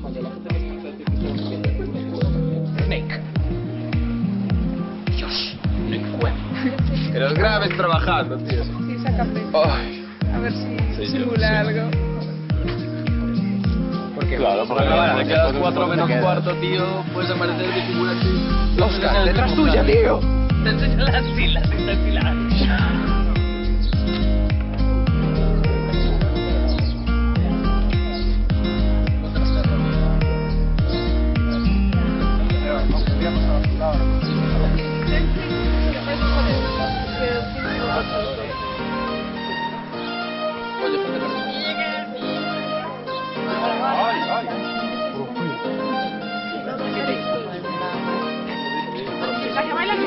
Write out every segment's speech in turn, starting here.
Snake. Dios, no encuentro. Que los grabes trabajando, tío. Sí, sácame. Ay. A ver si Sí, simula yo, sí. algo. Porque Claro, porque te quedas 4 menos cuarto, tío. Puedes amanecer de figura aquí. Oscar, detrás tuya, tío. Te enseño las filas, estas filas. La que baila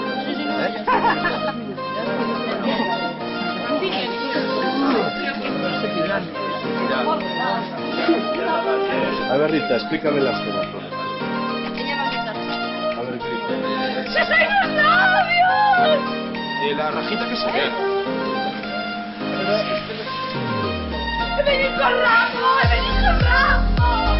A ver, Rita, explícame la escena. A ver, ¡Se sois novios! Y la rajita que se ve. ¡He venido con Rafa! ¡He venido con Rafa!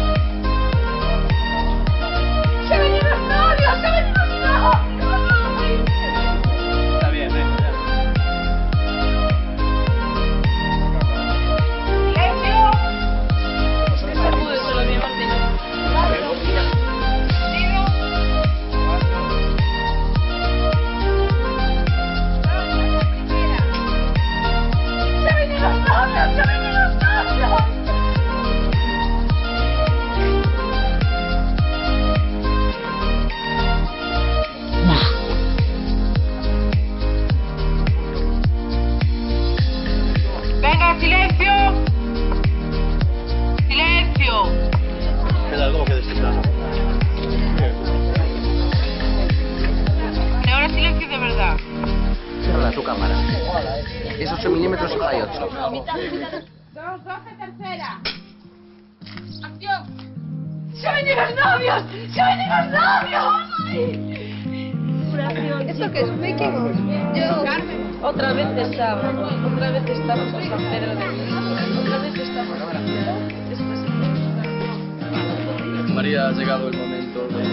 ¡Se han venido los novios! ¡Se han venido los novios! Está bien, ¡Silencio! ¡Se han venido los novios! ¡Se han venido los novios! ¡Venga, silencio! ¡Silencio! queda algo que destacar. Y ahora silencio de verdad. Cierra tu cámara. Es 8 milímetros y hay 8. 2, 12, tercera. ¡Acción! ¡Se han venido los novios! ¡Se han venido los novios! ¿Esto qué es? ¿Un making of? Yo... Otra vez estamos en San Pedro de Otra vez estamos María, ha llegado el momento de...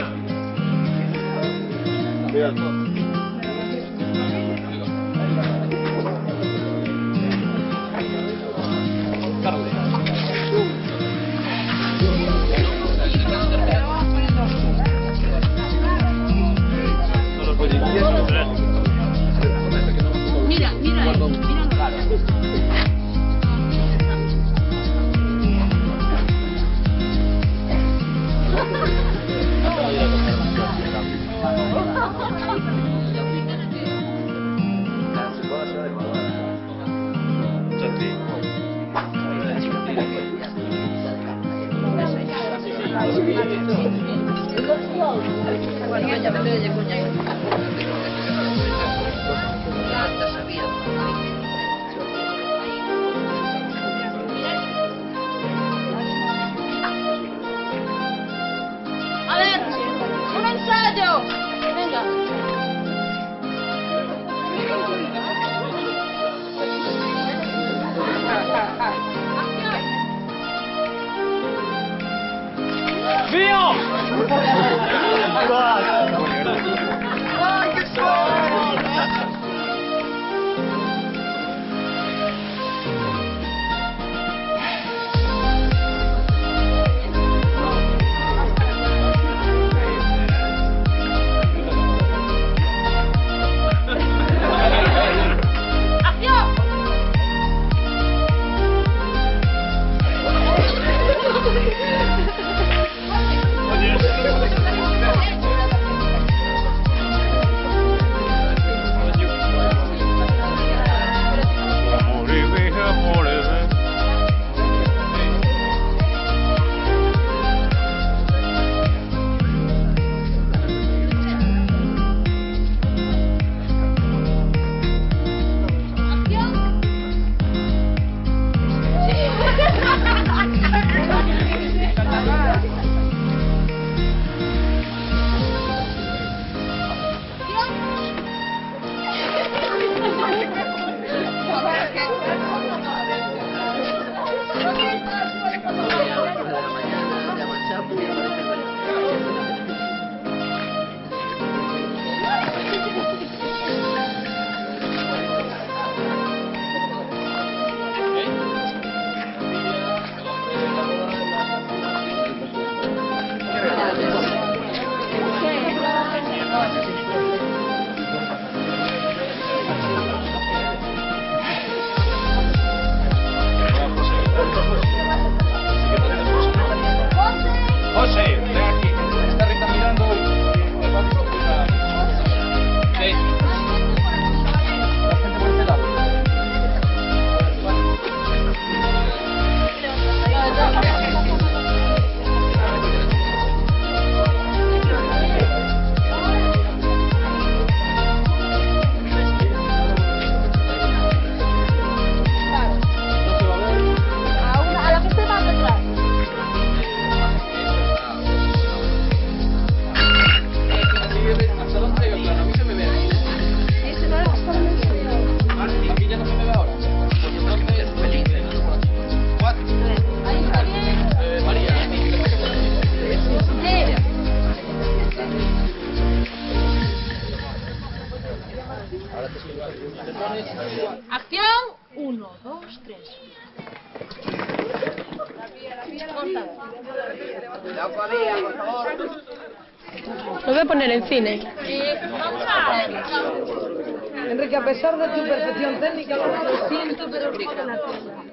Mira, mira, Bueno, ya me doy de cuña. Ya está sabido. A ver, un ensayo. Venga. ¡Mío! ¡Ay, qué suave! Acción. 1, 2, 3. Lo voy a poner en cine. Vamos a... Enrique, a pesar de tu perfección técnica, lo siento, pero joder la tela.